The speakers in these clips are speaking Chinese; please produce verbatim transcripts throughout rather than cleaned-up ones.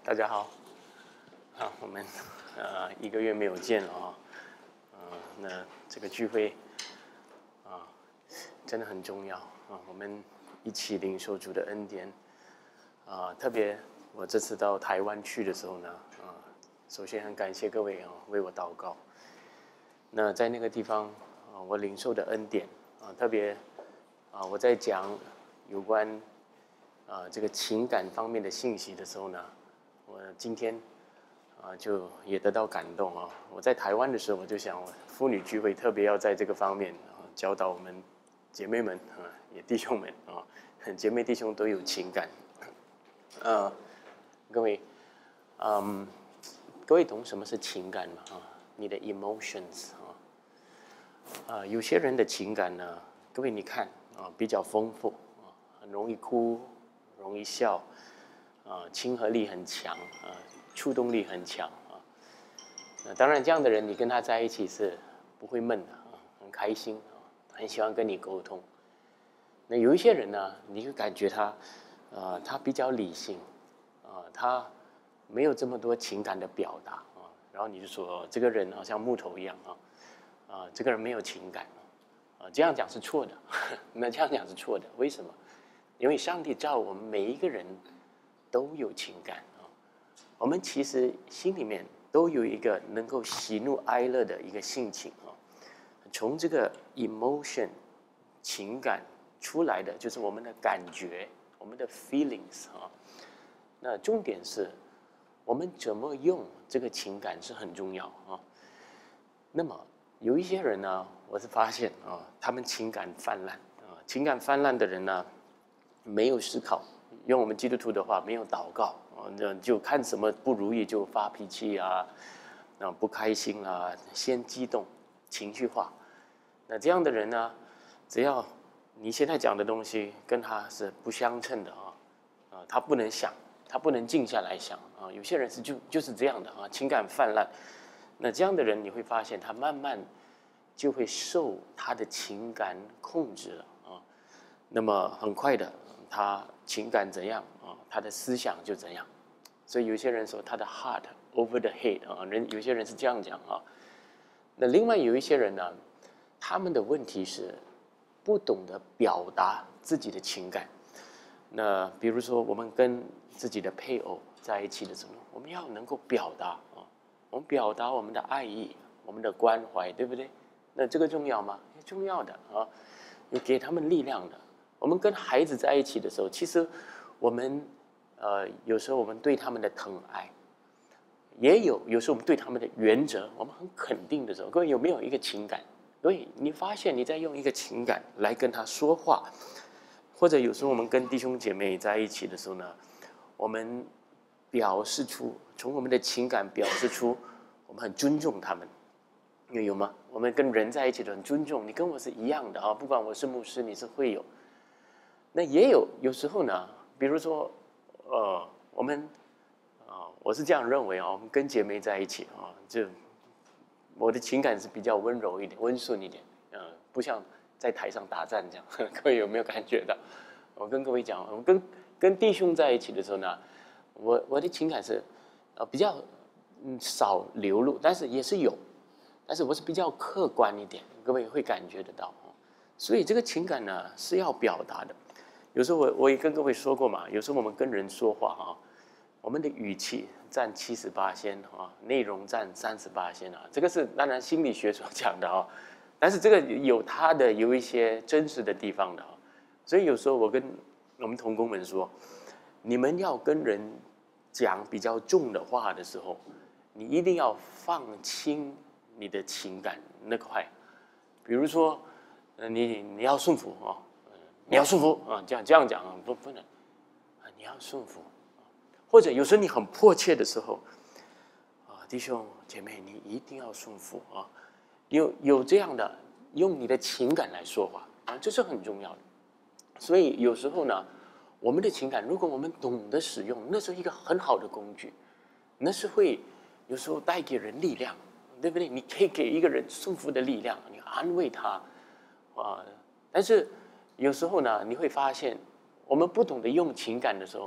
大家好，啊，我们呃一个月没有见了啊，呃，那这个聚会啊真的很重要啊，我们一起领受主的恩典啊，特别我这次到台湾去的时候呢，啊，首先很感谢各位啊为我祷告。那在那个地方啊，我领受的恩典啊，特别啊我在讲有关啊这个情感方面的信息的时候呢。我今天啊，就也得到感动啊！我在台湾的时候，我就想，妇女聚会特别要在这个方面啊，教导我们姐妹们啊，也弟兄们啊，姐妹弟兄都有情感。呃，各位，嗯，各位懂什么是情感吗？啊，你的 emotions 啊，啊，有些人的情感呢，各位你看啊，比较丰富啊，很容易哭，容易笑。啊，亲和力很强啊，触动力很强啊。那当然，这样的人你跟他在一起是不会闷的啊，很开心啊，很喜欢跟你沟通。那有一些人呢，你就感觉他，呃，他比较理性啊，他没有这么多情感的表达啊。然后你就说这个人好像木头一样啊，啊，这个人没有情感啊，这样讲是错的。那这样讲是错的，为什么？因为上帝造我们每一个人。都有情感啊，我们其实心里面都有一个能够喜怒哀乐的一个性情啊。从这个 emotion 情感出来的，就是我们的感觉，我们的 feelings 啊。那重点是，我们怎么用这个情感是很重要啊。那么有一些人呢，我是发现啊，他们情感泛滥啊，情感泛滥的人呢，没有思考。用我们基督徒的话，没有祷告啊，就看什么不如意就发脾气啊，啊不开心啊，先激动，情绪化。那这样的人呢，只要你现在讲的东西跟他是不相称的啊，啊他不能想，他不能静下来想啊。有些人是就就是这样的啊，情感泛滥。那这样的人你会发现，他慢慢就会受他的情感控制了啊。那么很快的。他情感怎样啊，他的思想就怎样，所以有些人说他的 heart over the head 啊，人有些人是这样讲啊。那另外有一些人呢，他们的问题是不懂得表达自己的情感。那比如说我们跟自己的配偶在一起的时候，我们要能够表达啊，我们表达我们的爱意，我们的关怀，对不对？那这个重要吗？重要的啊，有给他们力量的。我们跟孩子在一起的时候，其实我们呃有时候我们对他们的疼爱，也有有时候我们对他们的原则，我们很肯定的时候，各位有没有一个情感？各位你发现你在用一个情感来跟他说话，或者有时候我们跟弟兄姐妹在一起的时候呢，我们表示出从我们的情感表示出我们很尊重他们。有吗？我们跟人在一起的很尊重，你跟我是一样的啊，不管我是牧师，你是会友。那也有有时候呢，比如说，呃，我们啊、呃，我是这样认为啊，我们跟姐妹在一起啊，就我的情感是比较温柔一点、温顺一点，呃，不像在台上打战这样。各位有没有感觉到？我跟各位讲，我跟跟弟兄在一起的时候呢，我我的情感是呃比较嗯少流露，但是也是有，但是我是比较客观一点，各位会感觉得到。所以这个情感呢是要表达的。有时候我我也跟各位说过嘛，有时候我们跟人说话啊，我们的语气占七十八先啊，内容占三十八先啊，这个是当然心理学所讲的啊，但是这个有它的有一些真实的地方的啊，所以有时候我跟我们同工们说，你们要跟人讲比较重的话的时候，你一定要放轻你的情感那块，比如说，呃，你你要顺服啊。你要顺服啊，这样这样讲啊，不不能啊，你要顺服，或者有时候你很迫切的时候，啊，弟兄姐妹，你一定要顺服啊，有有这样的，用你的情感来说话啊，这是很重要的。所以有时候呢，我们的情感，如果我们懂得使用，那是一个很好的工具，那是会有时候带给人力量，对不对？你可以给一个人顺服的力量，你安慰他啊，但是。有时候呢，你会发现，我们不懂得用情感的时候，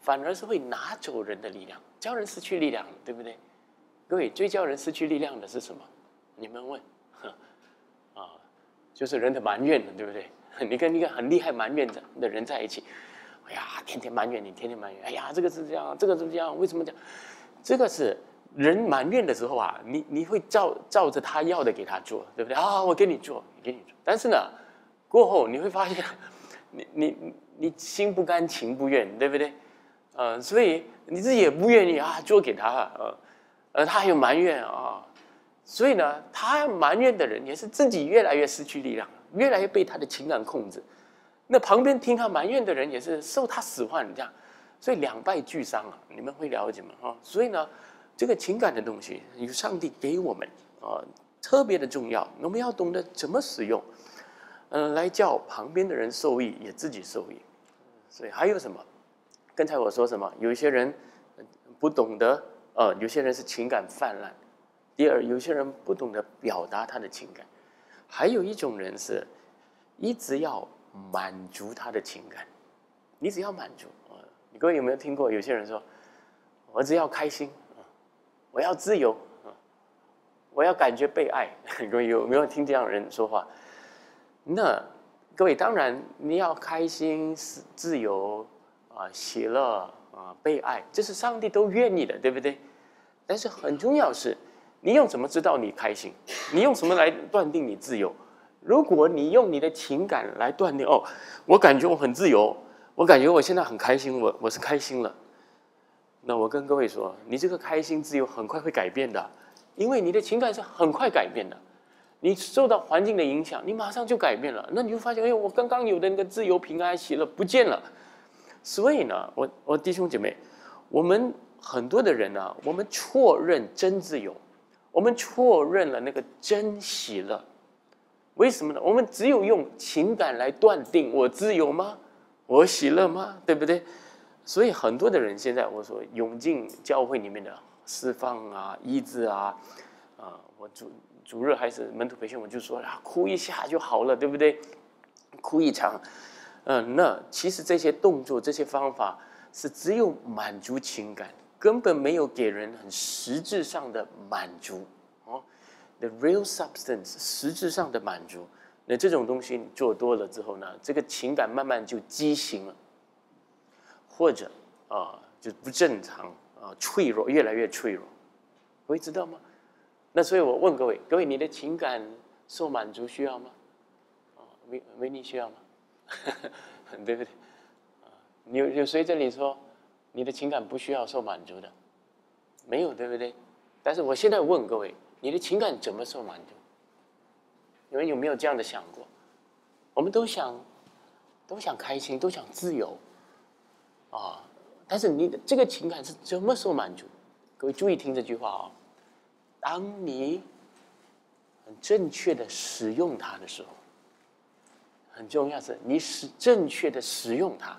反而是会拿走人的力量，叫人失去力量，对不对？各位，最叫人失去力量的是什么？你们问，啊，就是人的埋怨了，对不对？你跟一个很厉害埋怨的人在一起，哎呀，天天埋怨你，天天埋怨，哎呀，这个是这样，这个是这样，为什么这样？这个是人埋怨的时候啊，你你会照照着他要的给他做，对不对？啊，我给你做，给你做。但是呢，过后你会发现，你你你心不甘情不愿，对不对？呃，所以你自己也不愿意啊，做给他，呃，呃，他还有埋怨啊，所以呢，他埋怨的人也是自己越来越失去力量，越来越被他的情感控制。那旁边听他埋怨的人也是受他使唤，这样，所以两败俱伤啊！你们会了解吗？啊，所以呢，这个情感的东西，有上帝给我们啊，特别的重要，我们要懂得怎么使用，嗯、呃，来叫旁边的人受益，也自己受益。所以还有什么？刚才我说什么？有一些人不懂得，呃，有些人是情感泛滥；第二，有些人不懂得表达他的情感；还有一种人是一直要满足他的情感，你只要满足。呃，你各位有没有听过有些人说，我只要开心，我要自由，我要感觉被爱？各位有没有听这样的人说话？那各位当然你要开心、自由。啊，喜乐啊，被爱，这是上帝都愿意的，对不对？但是很重要是，你用什么知道你开心？你用什么来断定你自由？如果你用你的情感来断定，哦，我感觉我很自由，我感觉我现在很开心，我我是开心了。那我跟各位说，你这个开心自由很快会改变的，因为你的情感是很快改变的。你受到环境的影响，你马上就改变了。那你就发现，哎，我刚刚有的那个自由、平安、喜乐不见了。所以呢，我我弟兄姐妹，我们很多的人呢、啊，我们错认真自由，我们错认了那个真喜乐。为什么呢？我们只有用情感来断定我自由吗？我喜乐吗？对不对？所以很多的人现在我说涌进教会里面的释放啊、医治啊，啊、呃，我主主日还是门徒培训，我就说啊，哭一下就好了，对不对？哭一场。嗯，那其实这些动作、这些方法是只有满足情感，根本没有给人很实质上的满足哦。The real substance， 实质上的满足。那这种东西你做多了之后呢，这个情感慢慢就畸形了，或者啊、呃、就不正常啊、呃，脆弱，越来越脆弱。各位知道吗？那所以我问各位，各位你的情感受满足需要吗？啊、哦，维维尼需要吗？对不对？你有有谁这里说你的情感不需要受满足的？没有，对不对？但是我现在问各位，你的情感怎么受满足？你们有没有这样的想过？我们都想，都想开心，都想自由，啊！但是你的这个情感是怎么受满足？各位注意听这句话啊、哦！当你很正确的使用它的时候。很重要是，你使正确的使用它。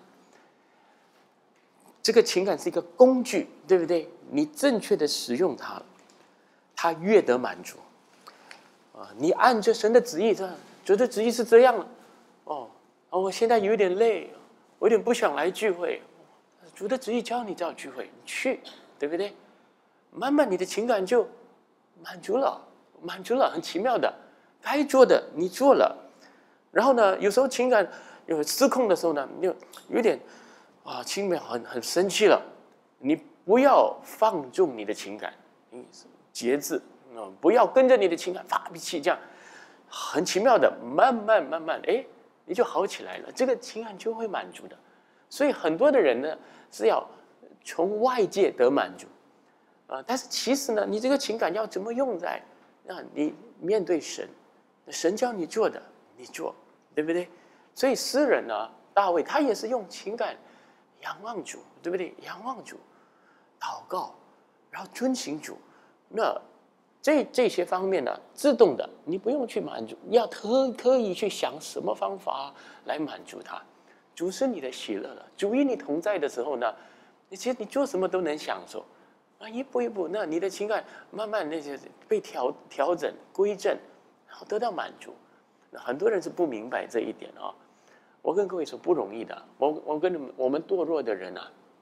这个情感是一个工具，对不对？你正确的使用它，它越得满足。啊，你按着神的旨意，这主的旨意是这样了。哦，我现在有点累，我有点不想来聚会。主的旨意叫你到聚会，你去，对不对？慢慢你的情感就满足了，满足了，很奇妙的，该做的你做了。然后呢，有时候情感有失控的时候呢，你就有点啊，情感很很生气了。你不要放纵你的情感，你节制啊、嗯，不要跟着你的情感发脾气，这样很奇妙的，慢慢慢慢，哎，你就好起来了，这个情感就会满足的。所以很多的人呢是要从外界得满足啊、呃，但是其实呢，你这个情感要怎么用在让你面对神，神叫你做的，你做。对不对？所以诗人呢，大卫他也是用情感仰望主，对不对？仰望主，祷告，然后遵行主。那这这些方面呢，自动的，你不用去满足，要特特意去想什么方法来满足他。主是你的喜乐了，主与你同在的时候呢，你其实你做什么都能享受啊，一步一步，那你的情感慢慢那些被调调整归正，然后得到满足。很多人是不明白这一点啊、哦，我跟各位说不容易的。我我跟你们，我们堕落的人啊，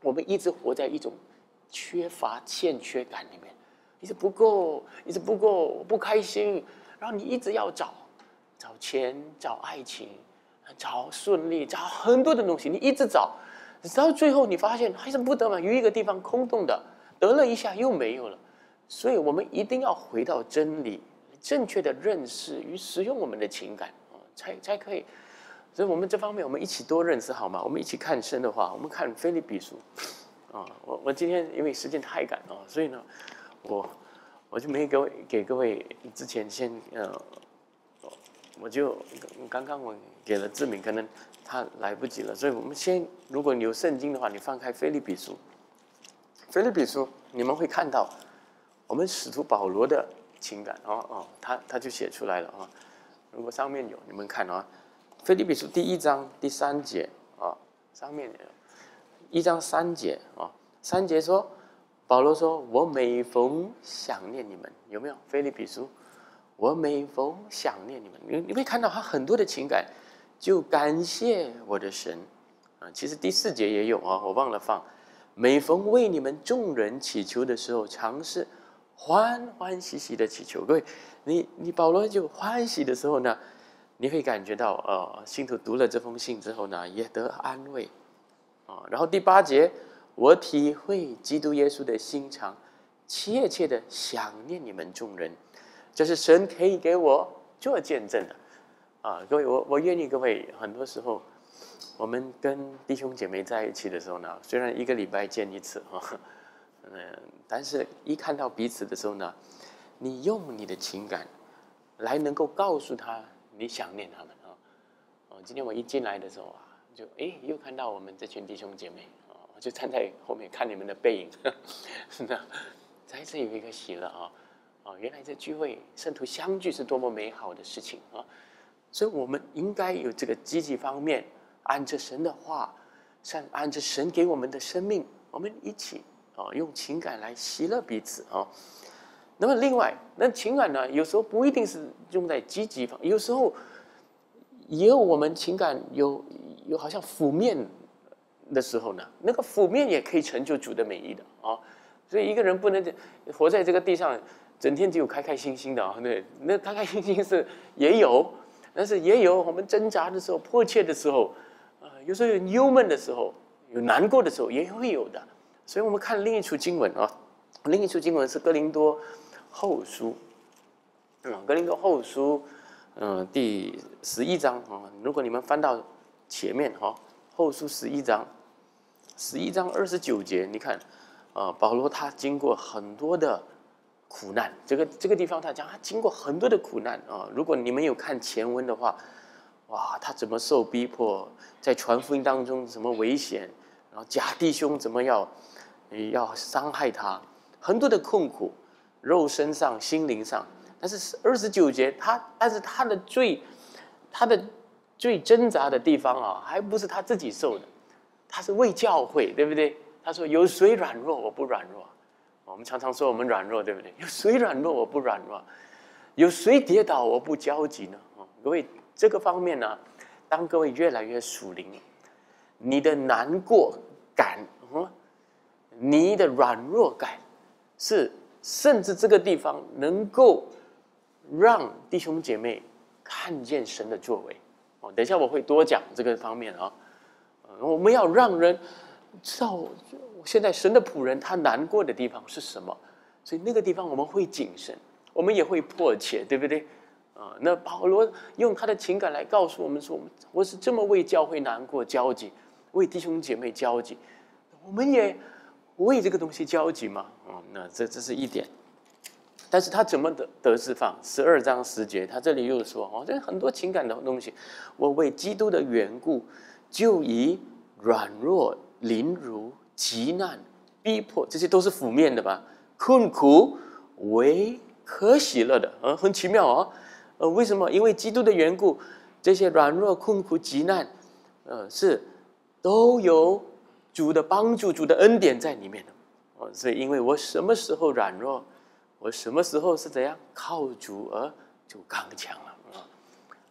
我们一直活在一种缺乏、欠缺感里面，一直不够，一直不够，不开心，然后你一直要找，找钱，找爱情，找顺利，找很多的东西，你一直找，到最后你发现还是不得嘛，有一个地方空洞的，得了一下又没有了。所以我们一定要回到真理，正确的认识与使用我们的情感，才才可以。所以我们这方面我们一起多认识好吗？我们一起看神的话，我们看腓立比书啊。我我今天因为时间太赶了，所以呢，我我就没给给各位之前先呃，我就刚刚我给了志敏，可能他来不及了，所以我们先，如果你有圣经的话，你翻开腓立比书，腓立比书你们会看到。我们使徒保罗的情感哦哦，他他就写出来了啊。如果上面有，你们看啊，《腓立比书》第一章第三节啊，上面有一章三节啊，三节说，保罗说：“我每逢想念你们，有没有？《腓立比书》，我每逢想念你们，你你会看到他很多的情感，就感谢我的神啊。其实第四节也有啊，我忘了放。每逢为你们众人祈求的时候，常是。”欢欢喜喜的祈求，各位，你你保罗就欢喜的时候呢，你会感觉到，呃，信徒读了这封信之后呢，也得安慰，啊，然后第八节，我体会基督耶稣的心肠，切切的想念你们众人，这是神可以给我做见证的，啊，各位，我我愿意各位，很多时候我们跟弟兄姐妹在一起的时候呢，虽然一个礼拜见一次，哈。嗯，但是一看到彼此的时候呢，你用你的情感来能够告诉他你想念他们啊。哦，今天我一进来的时候啊，就哎又看到我们这群弟兄姐妹啊，我就站在后面看你们的背影，那再次有一个喜乐啊啊，原来这聚会圣徒相聚是多么美好的事情啊！所以我们应该有这个积极方面，按着神的话，像按着神给我们的生命，我们一起。哦，用情感来喜乐彼此啊。那么另外，那情感呢，有时候不一定是用在积极方，有时候也有我们情感有有好像负面的时候呢，那个负面也可以成就主的美意的啊。所以一个人不能活在这个地上，整天只有开开心心的啊。对，那开开心心是也有，但是也有我们挣扎的时候、迫切的时候，啊，有时候有忧闷的时候、有难过的时候，也会有的。所以我们看另一处经文啊，另一处经文是哥林多后书，嗯，哥林多后书，嗯、呃，第十一章啊，如果你们翻到前面哈、啊，后书十一章，十一章二十九节，你看啊，保罗他经过很多的苦难，这个这个地方他讲他经过很多的苦难啊，如果你们有看前文的话，哇，他怎么受逼迫，在传福音当中什么危险，然后假弟兄怎么要。要伤害他，很多的痛苦，肉身上、心灵上。但是二十九节，他但是他的最，他的最挣扎的地方啊，还不是他自己受的，他是为教会，对不对？他说：“有谁软弱，我不软弱。”我们常常说我们软弱，对不对？有谁软弱，我不软弱；有谁跌倒，我不焦急呢？各位，这个方面呢，当各位越来越属灵，你的难过感，嗯。你的软弱感是，甚至这个地方能够让弟兄姐妹看见神的作为。哦，等一下我会多讲这个方面啊。我们要让人知道，现在神的仆人他难过的地方是什么，所以那个地方我们会谨慎，我们也会迫切，对不对？啊，那保罗用他的情感来告诉我们说，我是这么为教会难过焦急，为弟兄姐妹焦急，我们也。为这个东西焦急嘛，哦，那这这是一点，但是他怎么得得释放？十二章十节，他这里又说，哦，这很多情感的东西，我为基督的缘故，就以软弱、凌辱、急难、逼迫，这些都是负面的吧？困苦为可喜乐的，啊，很奇妙啊，呃，为什么？因为基督的缘故，这些软弱、困苦、急难，呃，是都有。主的帮助，主的恩典在里面的，哦，所以因为我什么时候软弱，我什么时候是怎样靠主而就刚强了啊！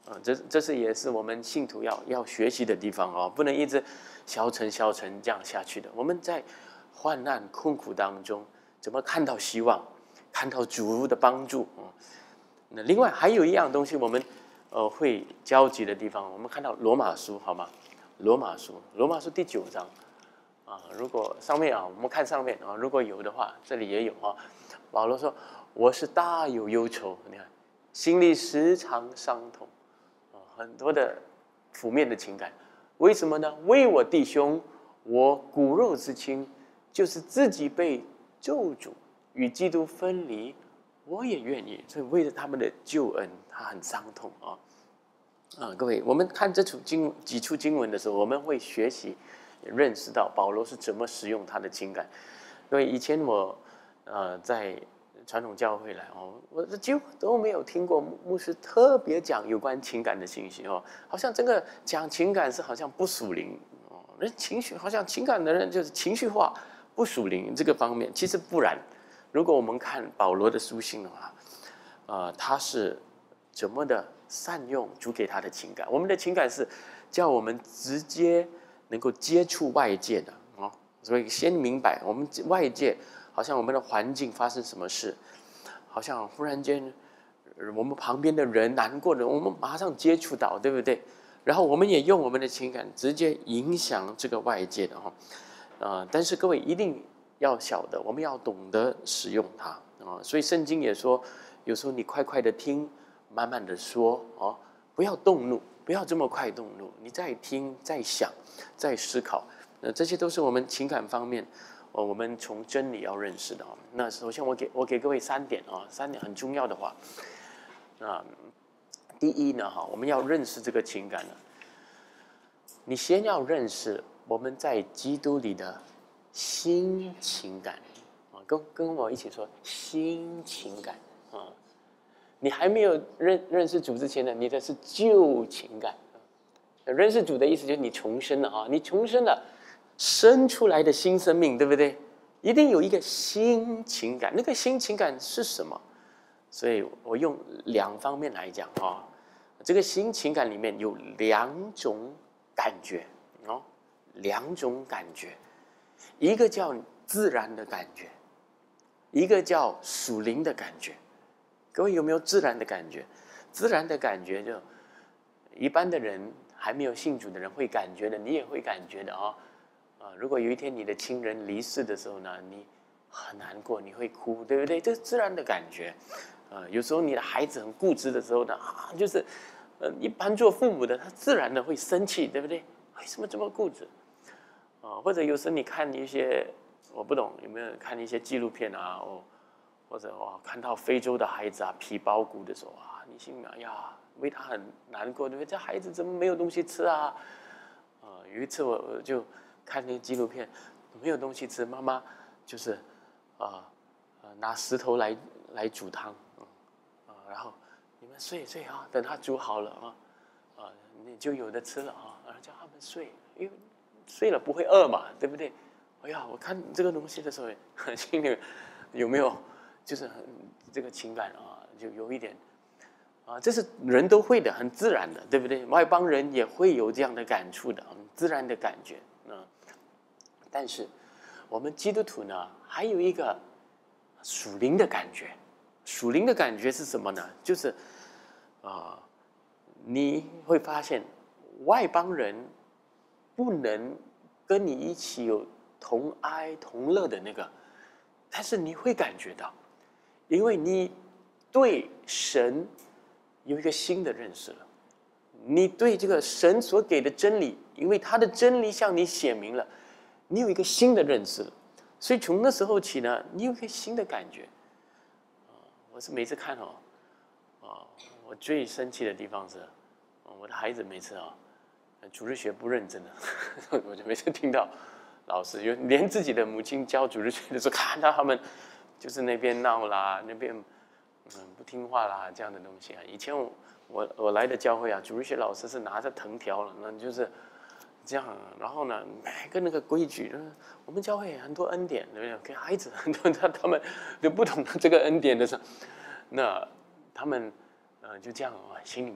啊，这这是也是我们信徒要要学习的地方哦，不能一直消沉消沉这样下去的。我们在患难困苦当中，怎么看到希望，看到主的帮助啊？那另外还有一样东西，我们呃会交集的地方，我们看到罗马书好吗？罗马书，罗马书第九章啊，如果上面啊，我们看上面啊，如果有的话，这里也有啊。保罗说：“我是大有忧愁，你看，心里时常伤痛。”很多的负面的情感，为什么呢？为我弟兄，我骨肉之亲，就是自己被咒诅与基督分离，我也愿意。所以为了他们的救恩，他很伤痛啊啊！各位，我们看这处经几处经文的时候，我们会学习认识到保罗是怎么使用他的情感。因为以前我呃在传统教会来哦，我几乎都没有听过牧师特别讲有关情感的信息哦，好像这个讲情感是好像不属灵哦，人情绪好像情感的人就是情绪化不属灵这个方面，其实不然。如果我们看保罗的书信的话，呃，他是怎么的善用主给他的情感？我们的情感是叫我们直接能够接触外界的哦，所以先明白我们外界。好像我们的环境发生什么事，好像忽然间我们旁边的人难过的，我们马上接触到，对不对？然后我们也用我们的情感直接影响这个外界的哈，呃，但是各位一定要晓得，我们要懂得使用它啊。所以圣经也说，有时候你快快的听，慢慢的说哦，不要动怒，不要这么快动怒，你再听、再想、再思考，呃，这些都是我们情感方面。哦，我们从真理要认识的。那首先我给我给各位三点啊，三点很重要的话。啊，第一呢，哈，我们要认识这个情感呢。你先要认识我们在基督里的新情感啊，跟跟我一起说新情感啊。你还没有认认识主之前呢，你的是旧情感。认识主的意思就是你重生了啊，你重生了。生出来的新生命，对不对？一定有一个新情感，那个新情感是什么？所以我用两方面来讲啊，这个新情感里面有两种感觉哦，两种感觉，一个叫自然的感觉，一个叫属灵的感觉。各位有没有自然的感觉？自然的感觉就一般的人还没有信主的人会感觉的，你也会感觉的啊。啊，如果有一天你的亲人离世的时候呢，你很难过，你会哭，对不对？这是自然的感觉。啊，有时候你的孩子很固执的时候呢，啊，就是，呃，一般做父母的他自然的会生气，对不对？为什么这么固执？啊，或者有时候你看一些，我不懂有没有看一些纪录片啊，哦，或者哇看到非洲的孩子啊皮包骨的时候啊，你心里哎呀为他很难过，对不对？这孩子怎么没有东西吃啊？啊，有一次我就。看那纪录片，没有东西吃，妈妈就是啊、呃、拿石头来来煮汤，嗯啊，然后你们睡睡啊，等它煮好了啊啊，你就有的吃了啊，然后叫他们睡，因为睡了不会饿嘛，对不对？哎呀，我看这个东西的时候，心里有没有就是很这个情感啊，就有一点啊，这是人都会的，很自然的，对不对？外邦人也会有这样的感触的，自然的感觉。但是我们基督徒呢，还有一个属灵的感觉。属灵的感觉是什么呢？就是啊、呃，你会发现外邦人不能跟你一起有同哀同乐的那个，但是你会感觉到，因为你对神有一个新的认识了，你对这个神所给的真理，因为他的真理向你显明了。你有一个新的认识了，所以从那时候起呢，你有一个新的感觉。啊，我是每次看哦，啊，我最生气的地方是，我的孩子每次啊，主日学不认真的，我就每次听到老师，就连自己的母亲教主日学的时候，看到他们就是那边闹啦，那边嗯不听话啦这样的东西啊。以前我我我来的教会啊，主日学老师是拿着藤条了，那就是。这样，然后呢，每个那个规矩，我们教会很多恩典，对不对？给孩子很多，他他们都不懂这个恩典的时候，那他们呃就这样啊，心里面啊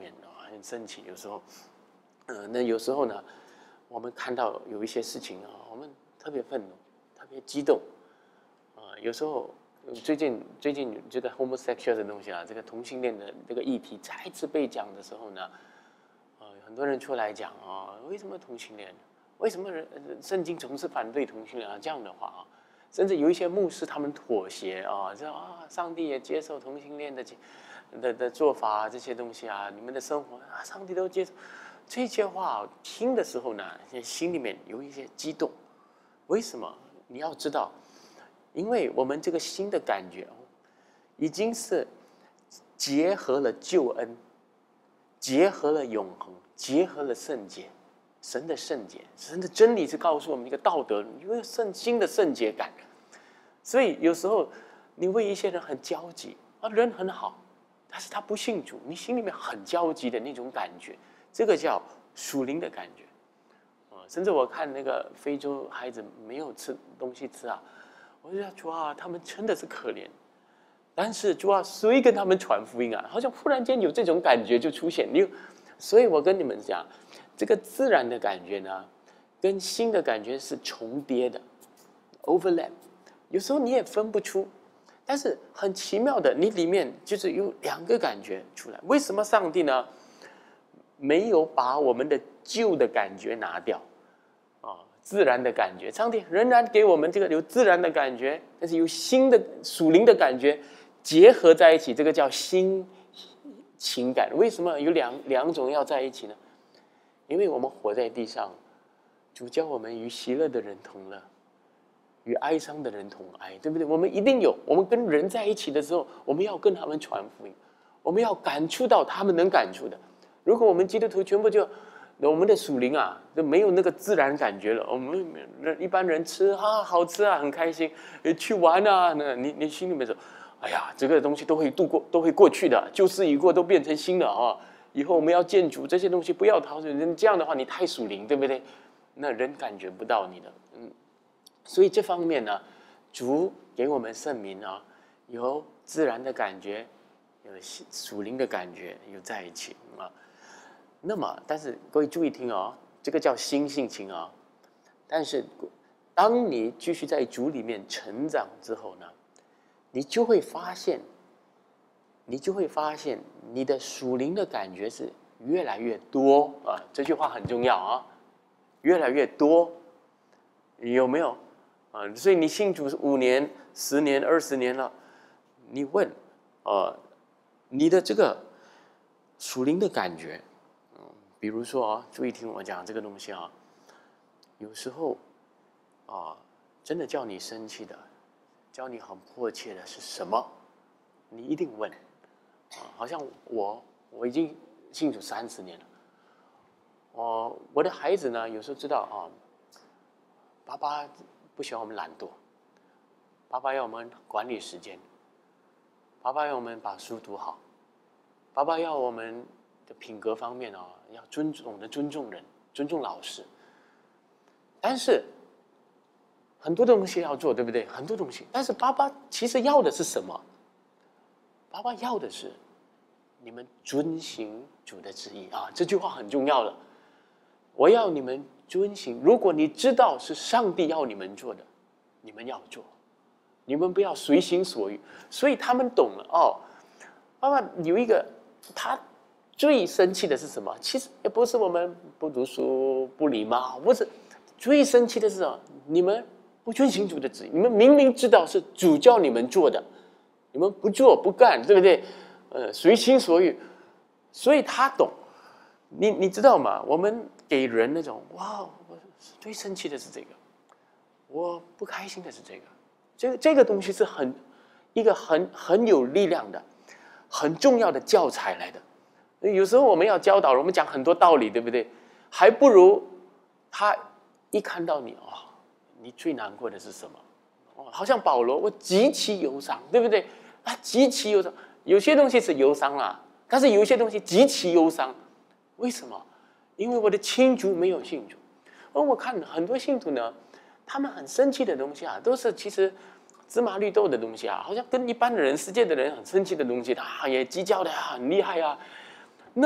很生气。有时候，呃，那有时候呢，我们看到有一些事情啊，我们特别愤怒，特别激动，啊、呃，有时候最近最近这个 homosexual 的东西啊，这个同性恋的这个议题再次被讲的时候呢，呃，很多人出来讲啊，为什么同性恋？为什么人圣经总是反对同性恋啊？这样的话啊，甚至有一些牧师他们妥协啊，说啊，上帝也接受同性恋的的的做法啊，这些东西啊，你们的生活啊，上帝都接受。这些话听的时候呢，心里面有一些激动。为什么？你要知道，因为我们这个新的感觉，已经是结合了救恩，结合了永恒，结合了圣洁。神的圣洁，神的真理是告诉我们一个道德，有一个圣新的圣洁感。所以有时候你为一些人很焦急啊，人很好，但是他不信主，你心里面很焦急的那种感觉，这个叫属灵的感觉。啊，甚至我看那个非洲孩子没有吃东西吃啊，我就想主啊，他们真的是可怜。但是主啊，谁跟他们传福音啊？好像忽然间有这种感觉就出现。你，所以我跟你们讲。这个自然的感觉呢，跟新的感觉是重叠的 ，overlap。有时候你也分不出，但是很奇妙的，你里面就是有两个感觉出来。为什么上帝呢没有把我们的旧的感觉拿掉啊？自然的感觉，上帝仍然给我们这个有自然的感觉，但是有新的属灵的感觉结合在一起，这个叫新情感。为什么有两两种要在一起呢？因为我们活在地上，主教我们与喜乐的人同乐，与哀伤的人同哀，对不对？我们一定有，我们跟人在一起的时候，我们要跟他们传福音，我们要感触到他们能感触的。如果我们基督徒全部就我们的属灵啊，都没有那个自然感觉了，我们一般人吃啊，好吃啊，很开心，去玩啊，那你你心里面说，哎呀，这个东西都会度过，都会过去的，旧事已过，都变成新的啊。以后我们要见主，这些东西不要逃避。这样的话，你太属灵，对不对？那人感觉不到你的，嗯。所以这方面呢，主给我们圣名啊，有自然的感觉，有属灵的感觉，有在一起啊。那么，但是各位注意听哦，这个叫新性情啊。但是，当你继续在主里面成长之后呢，你就会发现。你就会发现，你的属灵的感觉是越来越多啊！这句话很重要啊，越来越多，有没有啊？所以你信主五年、十年、二十年了，你问啊，你的这个属灵的感觉，嗯，比如说啊，注意听我讲这个东西啊，有时候啊，真的叫你生气的，叫你很迫切的是什么？你一定问。啊，好像我我已经信主三十年了，哦，我的孩子呢，有时候知道啊，爸爸不喜欢我们懒惰，爸爸要我们管理时间，爸爸要我们把书读好，爸爸要我们的品格方面啊，要尊重的尊重人，尊重老师。但是很多东西要做，对不对？很多东西，但是爸爸其实要的是什么？爸爸要的是你们遵行主的旨意啊！这句话很重要了。我要你们遵行，如果你知道是上帝要你们做的，你们要做，你们不要随心所欲。所以他们懂了哦。爸爸有一个，他最生气的是什么？其实也不是我们不读书、不礼貌，不是。最生气的是什么？你们不遵行主的旨意，你们明明知道是主叫你们做的。你们不做不干，对不对？呃，随心所欲，所以他懂。你你知道吗？我们给人那种哇，我最生气的是这个，我不开心的是这个，这个这个东西是很一个很很有力量的、很重要的教材来的。有时候我们要教导，我们讲很多道理，对不对？还不如他一看到你哦，你最难过的是什么？哦，好像保罗，我极其忧伤，对不对？啊，极其忧伤。有些东西是忧伤啦，但是有一些东西极其忧伤。为什么？因为我的亲族没有信主。而我看很多信徒呢，他们很生气的东西啊，都是其实芝麻绿豆的东西啊，好像跟一般的人、世界的人很生气的东西，啊，也计较的啊，很厉害啊。那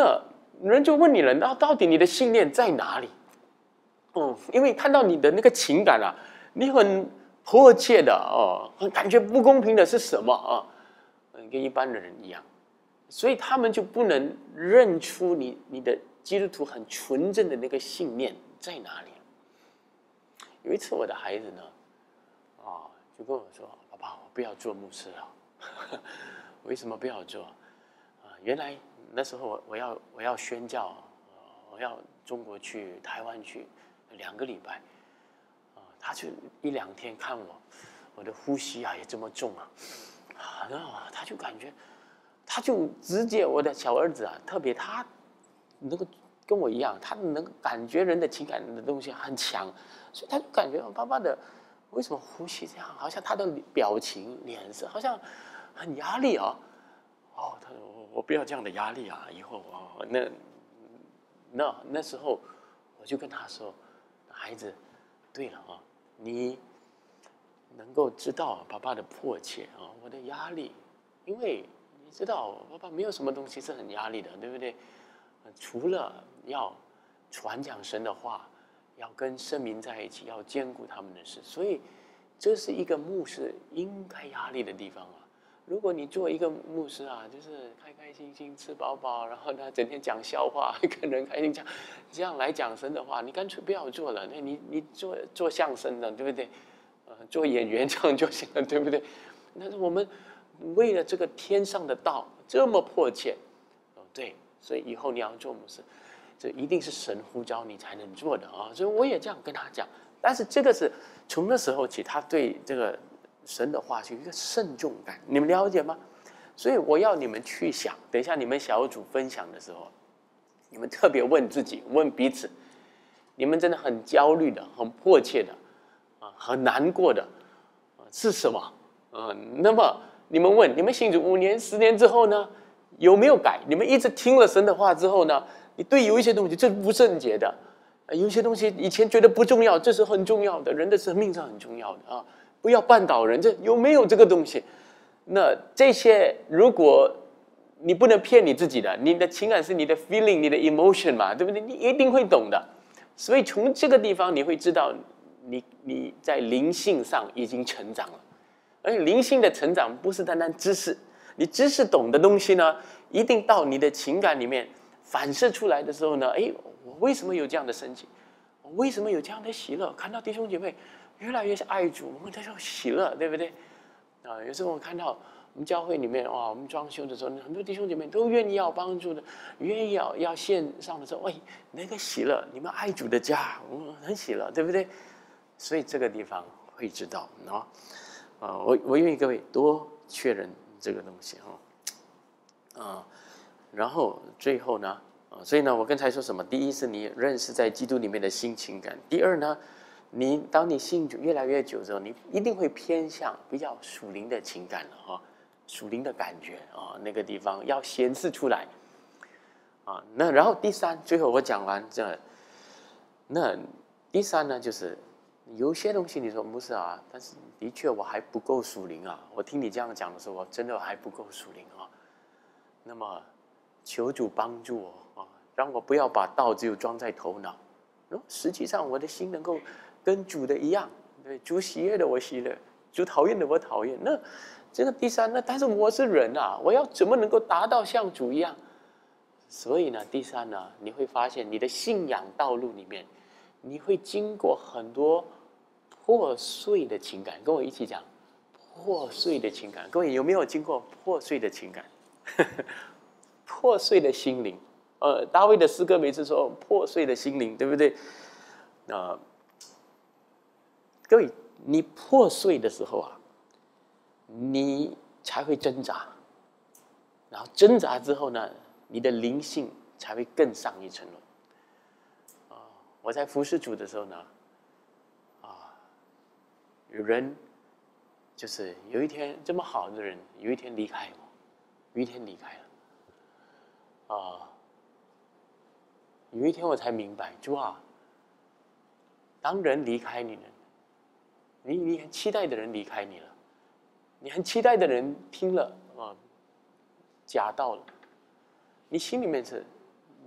人就问你了，那到底你的信念在哪里？哦，因为看到你的那个情感啊，你很迫切的哦，很感觉不公平的是什么啊？跟一般的人一样，所以他们就不能认出你你的基督徒很纯正的那个信念在哪里。有一次我的孩子呢，啊，就跟我说：“爸爸，我不要做牧师了。”为什么不要做？啊，原来那时候我我要我要宣教，我要中国去台湾去两个礼拜，啊，他就一两天看我，我的呼吸啊也这么重啊，啊，然后他就感觉，他就直接我的小儿子啊，特别他能够跟我一样，他能感觉人的情感的东西很强，所以他就感觉爸爸的为什么呼吸这样，好像他的表情脸色好像很压力啊。哦，他说我我不要这样的压力啊，以后哦，那那那时候我就跟他说，孩子，对了啊，你能够知道爸爸的迫切啊，我的压力，因为你知道爸爸没有什么东西是很压力的，对不对？除了要传讲神的话，要跟圣民在一起，要兼顾他们的事，所以这是一个牧师应该压力的地方啊。如果你做一个牧师啊，就是开开心心吃饱饱，然后呢整天讲笑话，跟人开心讲，这样来讲神的话，你干脆不要做了。那你你做做相声的，对不对？呃，做演员这样就行了，对不对？但是我们为了这个天上的道这么迫切，哦，对，所以以后你要做牧师，这一定是神呼召你才能做的啊。所以我也这样跟他讲，但是这个是从那时候起，他对这个神的话有一个慎重感，你们了解吗？所以我要你们去想，等一下你们小组分享的时候，你们特别问自己，问彼此，你们真的很焦虑的，很迫切的，啊，很难过的，啊，是什么？啊，那么你们问，你们信主五年、十年之后呢，有没有改？你们一直听了神的话之后呢，你对有一些东西这是不圣洁的，有一些东西以前觉得不重要，这是很重要的，人的生命是很重要的啊。不要绊倒人，这有没有这个东西？那这些如果你不能骗你自己的，你的情感是你的 feeling， 你的 emotion 嘛，对不对？你一定会懂的。所以从这个地方你会知道你，你你在灵性上已经成长了。而且灵性的成长不是单单知识，你知识懂的东西呢，一定到你的情感里面反射出来的时候呢，哎，我为什么有这样的生气？我为什么有这样的喜乐？看到弟兄姐妹越来越是爱主，我们在说喜乐，对不对？啊，有时候我看到我们教会里面哇，我们装修的时候，很多弟兄姐妹都愿意要帮助的，愿意要要献上的时候，喂，那个喜乐，你们爱主的家，我很喜乐，对不对？所以这个地方会知道啊，啊，我我愿意各位多确认这个东西哈，啊，然后最后呢，啊，所以呢，我刚才说什么？第一是你认识在基督里面的新情感，第二呢？你当你信主越来越久之后，你一定会偏向比较属灵的情感了哈，属灵的感觉啊，那个地方要显示出来啊。那然后第三，最后我讲完这，那第三呢，就是有些东西你说不是啊，但是的确我还不够属灵啊。我听你这样讲的时候，我真的还不够属灵啊。那么求主帮助我啊，让我不要把道只有装在头脑，实际上我的心能够跟主的一样，对，主喜悦的我喜悦，主讨厌的我讨厌。那这个第三，那但是我是人啊，我要怎么能够达到像主一样？所以呢，第三呢，你会发现你的信仰道路里面，你会经过很多破碎的情感。跟我一起讲破碎的情感，各位有没有经过破碎的情感？破碎的心灵。呃，大卫的诗歌每次说破碎的心灵，对不对？啊、呃，各位，你破碎的时候啊，你才会挣扎，然后挣扎之后呢，你的灵性才会更上一层楼。啊、呃，我在服侍主的时候呢，啊、呃，有人就是有一天这么好的人，有一天离开我，有一天离开了，啊、呃。有一天我才明白，主啊，当人离开你了，你你很期待的人离开你了，你很期待的人听了啊，假到了，你心里面是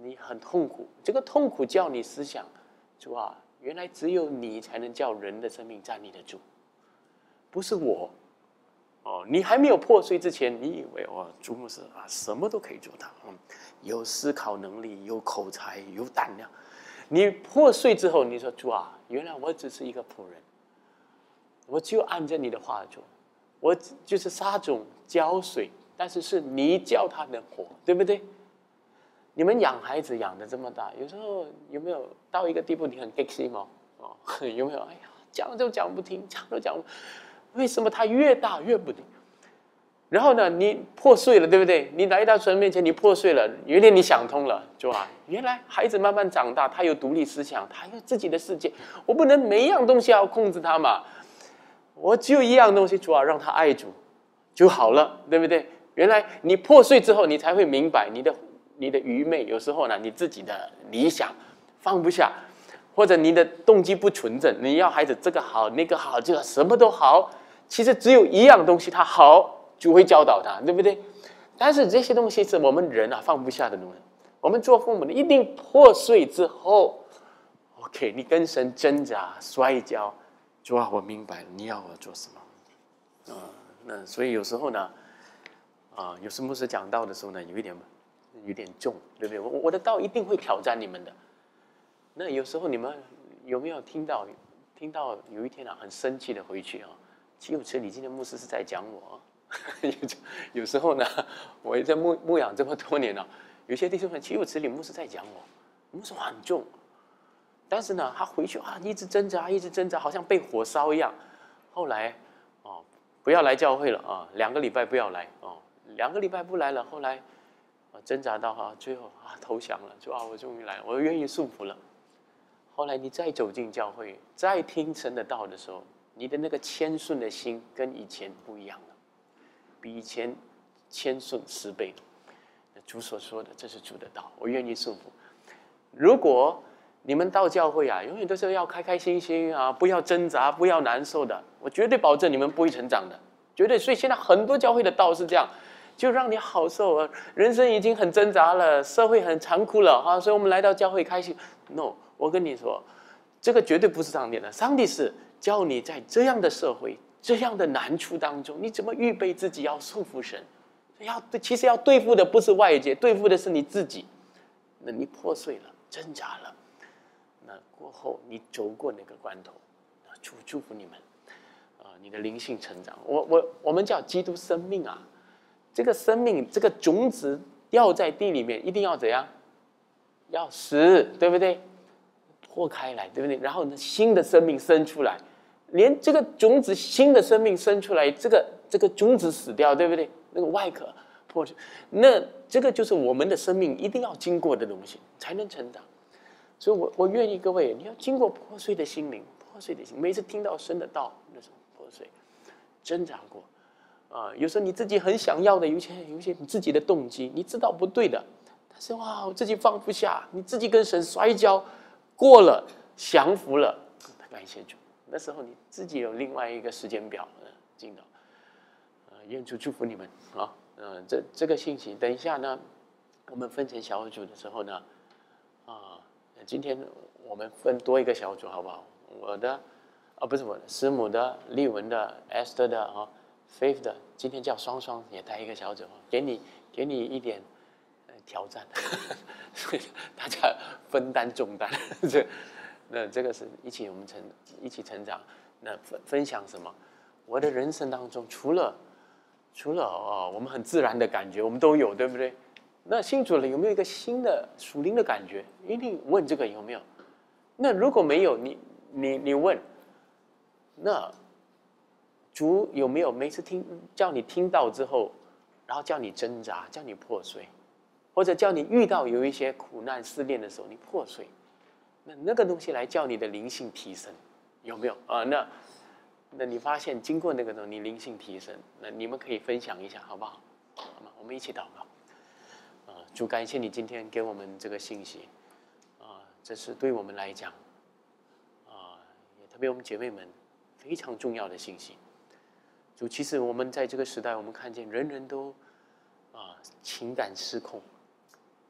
你很痛苦，这个痛苦叫你思想，主啊，原来只有你才能叫人的生命站立得住，不是我。哦，你还没有破碎之前，你以为哦，朱牧师啊，什么都可以做到，嗯，有思考能力，有口才，有胆量。你破碎之后，你说主啊，原来我只是一个仆人，我就按着你的话做，我就是撒种浇水，但是是你叫他能活，对不对？你们养孩子养的这么大，有时候有没有到一个地步，你很激心吗？哦，有没有？哎呀，讲都讲不听，讲都讲不。为什么他越大越不听？然后呢，你破碎了，对不对？你来到神面前，你破碎了，有点你想通了，是吧？原来孩子慢慢长大，他有独立思想，他有自己的世界。我不能每一样东西要控制他嘛，我只有一样东西，主要让他爱主就好了，对不对？原来你破碎之后，你才会明白你的你的愚昧。有时候呢，你自己的理想放不下，或者你的动机不纯正，你要孩子这个好那个好，这个什么都好。其实只有一样东西，它好就会教导他，对不对？但是这些东西是我们人啊放不下的东西。我们做父母的一定破碎之后 ，OK， 你跟神挣扎、摔跤，主啊，我明白了，你要我做什么？啊、呃，那所以有时候呢，啊、呃，有时牧师讲道的时候呢，有一点有点重，对不对？我我的道一定会挑战你们的。那有时候你们有没有听到？听到有一天啊，很生气的回去啊。岂有此理！今天牧师是在讲我。有时候呢，我也在牧牧养这么多年了，有些弟兄说岂有此理，牧师在讲我，牧师话很重。但是呢，他回去啊，一直挣扎，一直挣扎，好像被火烧一样。后来哦，不要来教会了啊，两个礼拜不要来哦，两个礼拜不来了。后来啊，挣扎到哈、啊，最后啊投降了，说啊，我终于来了，我愿意束缚了。后来你再走进教会，再听神的道的时候，你的那个谦顺的心跟以前不一样了，比以前谦顺十倍。主所说的，这是主的道，我愿意束缚。如果你们到教会啊，永远都是要开开心心啊，不要挣扎，不要难受的，我绝对保证你们不会成长的，绝对。所以现在很多教会的道是这样，就让你好受啊，人生已经很挣扎了，社会很残酷了啊，所以我们来到教会开心。No， 我跟你说，这个绝对不是上帝的，上帝是教你在这样的社会、这样的难处当中，你怎么预备自己要束缚神？要其实要对付的不是外界，对付的是你自己。那你破碎了，挣扎了，那过后你走过那个关头，祝祝福你们啊、呃，你的灵性成长。我我我们叫基督生命啊，这个生命这个种子掉在地里面，一定要怎样？要死，对不对？破开来，对不对？然后呢，新的生命生出来，连这个种子新的生命生出来，这个这个种子死掉，对不对？那个外壳破去，那这个就是我们的生命一定要经过的东西，才能成长。所以我我愿意各位，你要经过破碎的心灵，破碎的心，每次听到神的道，那种破碎，挣扎过，啊、呃，有时候你自己很想要的，有些有些你自己的动机，你知道不对的，但是哇，我自己放不下，你自己跟神摔跤，过了，降服了，感谢主。那时候你自己有另外一个时间表，呃，进到。愿主祝福你们啊！嗯、呃，这这个信息，等一下呢，我们分成小组的时候呢，啊，今天我们分多一个小组好不好？我的啊，不是我的，师母的、丽文的、Esther 的啊 ，Faith 的，今天叫双双也带一个小组，给你给你一点、呃、挑战，所以大家分担重担，这那这个是一起我们成一起成长，那分分享什么？我的人生当中除了除了哦，我们很自然的感觉，我们都有，对不对？那信主了有没有一个新的属灵的感觉？一定问这个有没有？那如果没有，你你你问，那主有没有每次听叫你听到之后，然后叫你挣扎，叫你破碎，或者叫你遇到有一些苦难试炼的时候，你破碎，那那个东西来叫你的灵性提升，有没有啊？那。那你发现经过那个时候，你灵性提升，那你们可以分享一下，好不好？好吗？我们一起祷告。啊，主感谢你今天给我们这个信息，啊，这是对我们来讲，啊，也特别我们姐妹们非常重要的信息。主，其实我们在这个时代，我们看见人人都啊情感失控，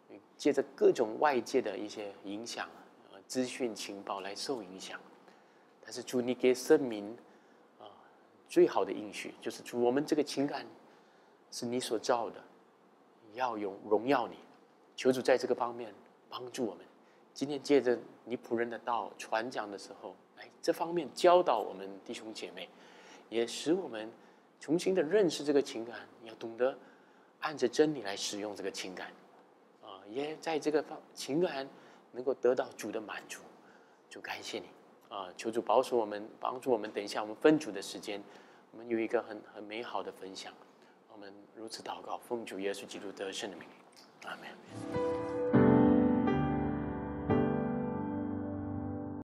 借着各种外界的一些影响，呃，资讯情报来受影响。但是主，你给生命啊、呃、最好的应许，就是主，我们这个情感是你所造的，要用荣耀你。求主在这个方面帮助我们。今天借着你仆人的道传讲的时候，来这方面教导我们弟兄姐妹，也使我们重新的认识这个情感，要懂得按着真理来使用这个情感，啊，也在这个方情感能够得到主的满足。主感谢你啊！求主保守我们，帮助我们。等一下我们分组的时间，我们有一个很很美好的分享。我们如此祷告，奉主耶稣基督得胜的名，阿门。